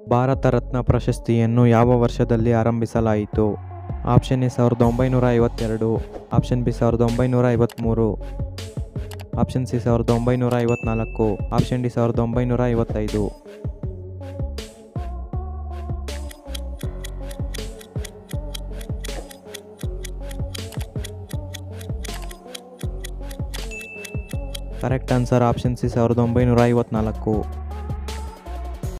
ಭಾರತ ರತ್ನ ಪ್ರಶಸ್ತಿಯನ್ನು ಯಾವ ವರ್ಷದಲ್ಲಿ ಆರಂಭಿಸಲಾಯಿತು? Option A 1952, option B 1953, option C 1954, option D 1955. Correct answer option C 1954.